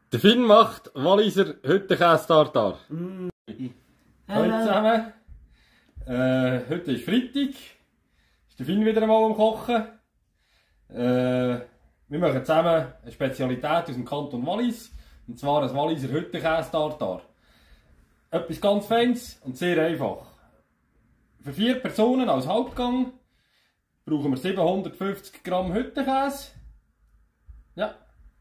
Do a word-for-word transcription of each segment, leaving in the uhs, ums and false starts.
Der Finn macht Walliser Hüttenkäse-Tartar. Mm. Hallo zusammen. Äh, heute ist Freitag. Ist der Finn wieder einmal am Kochen. Äh, wir machen zusammen eine Spezialität aus dem Kanton Wallis. Und zwar ein Walliser Hüttenkäse-Tartar. Etwas ganz Feines und sehr einfach. Für vier Personen als Hauptgang brauchen wir siebenhundertfünfzig Gramm Hüttenkäse. Ja.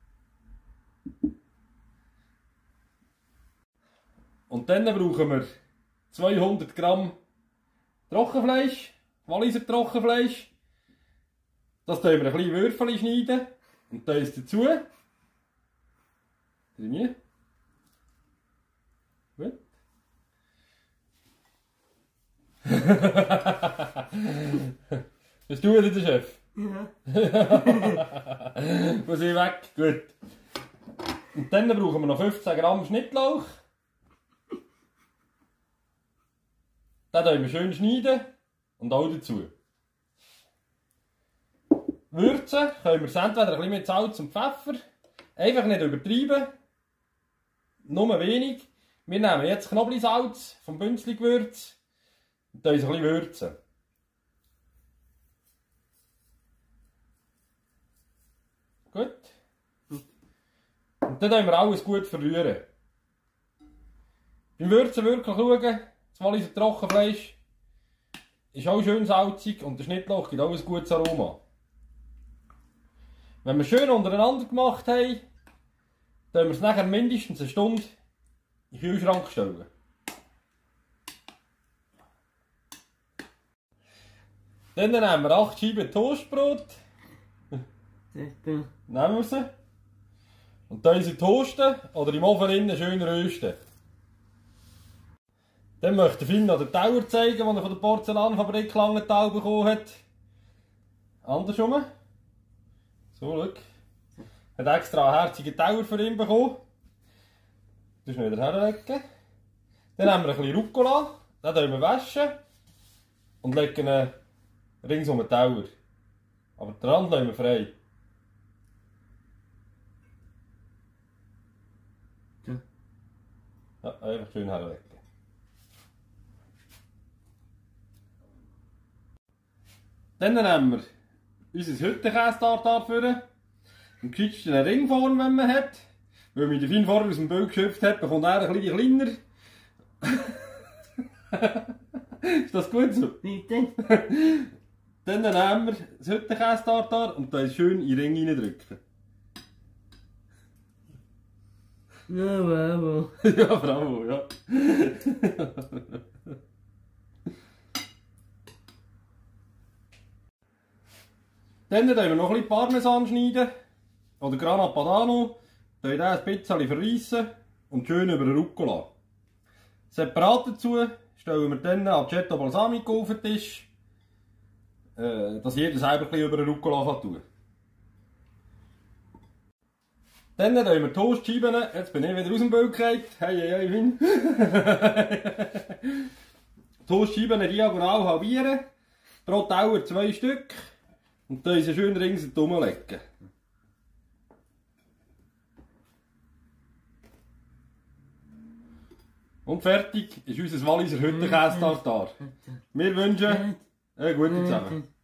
Und dann brauchen wir zweihundert Gramm Trockenfleisch, Walliser Trockenfleisch. Das schneiden wir ein bisschen Würfel schneiden und da ist dazu. Drin. Gut. Bist du wieder der Chef? Ja. Muss ich weg? Gut. Und dann brauchen wir noch fünfzehn Gramm Schnittlauch. Den schneiden wir schön schneiden und auch dazu. Würzen können wir es entweder ein bisschen mit Salz und Pfeffer. Einfach nicht übertreiben. Nur wenig. Wir nehmen jetzt Knoblauchsalz vom Bünzli-Gewürz und uns ein bisschen würzen. Gut. Und dann tun wir alles gut verrühren. Beim Würzen wirklich schauen, das Walliser Trockenfleisch ist auch schön salzig und der Schnittlauch gibt auch ein gutes Aroma. Wenn wir schön untereinander gemacht haben, dann wir es nachher mindestens eine Stunde in den Kühlschrank stellen. Dann nehmen wir acht Scheiben Toastbrot. Nehmen wir sie. Und dann sie toasten oder im Ofen innen schön rösten. Dann möchte Finn noch den Tauer zeigen, den er von der Porzellanfabrik Langenthal bekommen hat. Andersrum. So, schau. Er hat extra einen herzigen Tauer für ihn bekommen. Das ist wieder herlegen. Dann haben wir ein bisschen Rucola. Den waschen wir waschen. Und legen ihn rings um den Tauer. Aber den Rand lassen wir frei. Ja, einfach schön herlegen. Dann nehmen wir unser Hüttenkäse-Tartar für. Im gescheitsten eine Ringform, wenn man hat. Weil man den Finn vorher aus dem Bild geschöpft hat, bekommt er ein bisschen kleiner. Ist das gut so? Bitte. Dann nehmen wir das Hüttenkäse-Tartar und da schön in den Ring reindrücken. Ja, bravo. Ja, bravo, ja. Dann schneiden wir noch ein bisschen Parmesan schneiden. Oder Grana Padano. Dann den ein bisschen verreissen und schön über den Rucola. Separat dazu stellen wir dann Aceto Balsamico auf den Tisch. Äh, dass jeder selber ein bisschen über den Rucola tun kann. Dann nehmen wir Toastscheiben. Jetzt bin ich wieder aus dem Bild gefallen. Hey, hey, hey, Finn. Toastscheiben diagonal halbieren. Pro Tauer zwei Stück. Und dann sie schön ringsherum legen. Und fertig ist unser Walliser Hüttenkäse-Tartar. Wir wünschen eine gute zusammen.